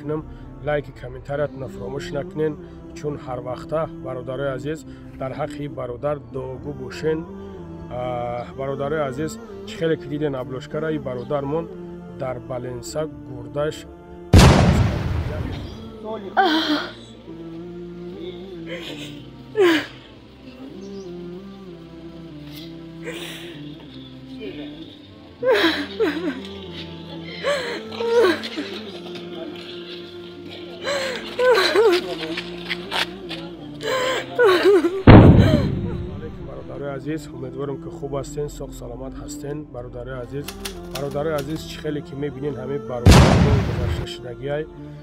мекунам. лайки комментариятона фаромӯш накунен, чун ҳар вақта бародарои азиз дар ҳаққи бародар дуогӯ бошен. бародарои азиз чӣ хеле ки диден аблошкара и бародармон дар баленса гурдаш бародарои азиз, умедворам ки хуб ҳастен, соҳ саломат ҳастен. бародарои азиз, чӣ хеле ки мебинен ҳамин бародарҳои гузашташудагиай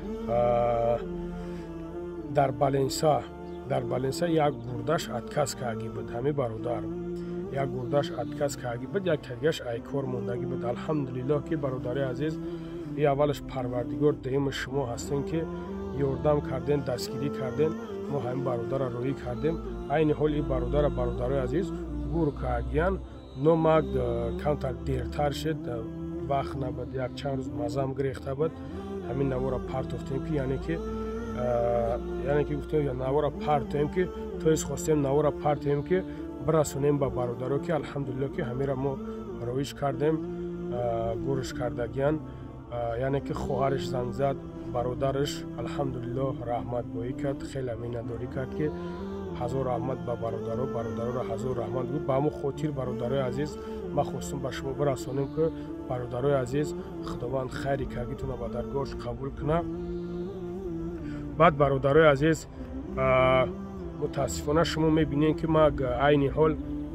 дар баленса як гурдаш отказ кардаги буд. ҳамин бародар як гурдаш отказ кардаги буд, як тагаш айкор мондаги буд. алҳамдулиллоҳ ки бародарои азиз, и аввалаш парвардигор доими шумо ҳастен ки ёрдам карден, дастгирӣ карден, мо ҳамин бародарро роҳӣ кардем. айни ҳол и бародарои азиз гур кардиян, но мак камтар дертар шед, вақт набуд, як чанд рӯз мазам гирехта буд. ҳамин навора партофтем ки яъне ки гуфтем навора партоем ки тоис хостем навора партоем ки бирасонем ба бародаро ки алҳамдулиллоҳ ки ҳамира мо роиш кардем. гурш кардагиян, яъне ки хоҳараш занг зад, бародараш алҳамдулиллоҳ раҳматгоҳӣ кард, хеле миннатдорӣ кард ки ҳазор раҳмат ба бародароро ҳазор раҳмат гуфт. ба ҳамон хотир бародарои азиз ма хостум ба шумо бирасонем ки бародарои азиз худованд хайри кардитонро ба даргоҳаш қабул кунад. баъд бародарои азиз, мутаассифона шумо мебинем ки ма айни ҳол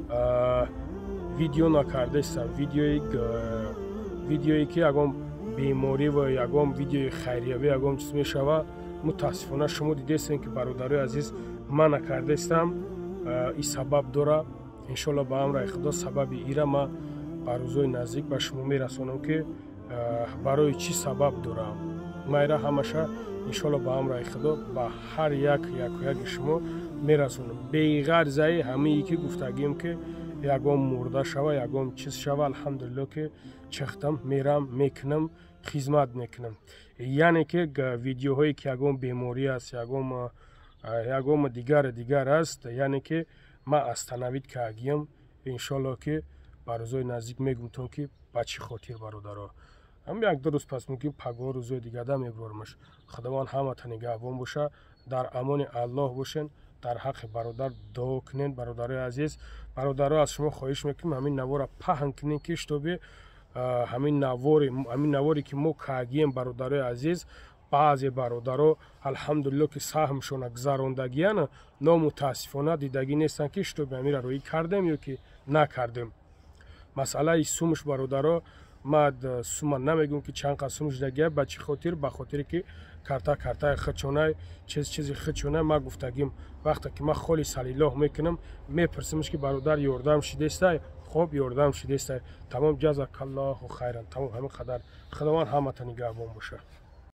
видео накардаистам. видеое ки ягон беморӣ ва ягон видеои хайриявӣ ягон чиз мешава, мутаассифона шумо дидестем ки бародарои азиз ма накардаистам. и сабаб дора. иншоаллоҳ ба амраи худо сабаби ира ма ба рӯзои наздик ба шумо мерасонам ки барои чӣ сабаб дорам. майра ҳамаша иншоаллоҳ ба амраи худо ба ҳар яки шумо мерасонам. беғарзаи ҳамие ки гуфтагим ки ягон мурда шава, ягон чиз шава, алҳамдулиллоҳ ки чихтам, мерам, мекунам, хизмат мекунам. яъне ки видеоҳое ки ягон беморӣ аст, ягон дигар аст, яъне ки ма астанавид кардагиям. иншоаллоҳ ки ба рӯзои наздик мегумтон ки ба чӣ хотир бародаро. як ду рӯз пас мумкин пагҳо рӯзои дигада мебуромаш. худованд ҳаматон нигаҳбон боша, дар амони аллоҳ бошен, дар ҳаққи бародар дуо кунен. бародарои азиз, бародаро аз шумо хоҳиш мекунем ҳамин навора паҳн кунен ки штобе ҳамин наворе ки мо кардагием бародарои азиз, баъзе бародаро алҳамдулиллоҳ ки саҳмшона гузарондагиян, но мутаассифона дидагӣ нестанд ки штобе ҳамира роҳӣ кардем ё ки накардем. масъалаи сумш бародаро, ма сума намегӯм ки чанд қадр сумш дагия, ба чӣ хотир? ба хотире ки картаи худчонай, чизи худчонай ма гуфтагим. вақте ки ма холи салиллоҳ мекунам, мепурсимш ки бародар ёрдам шидестай? хоб ёрдам шидестай? тамом, ҷазакаллоҳу хайран. тамом, ҳамин қадар. худованд ҳаматон нигаҳбон боша.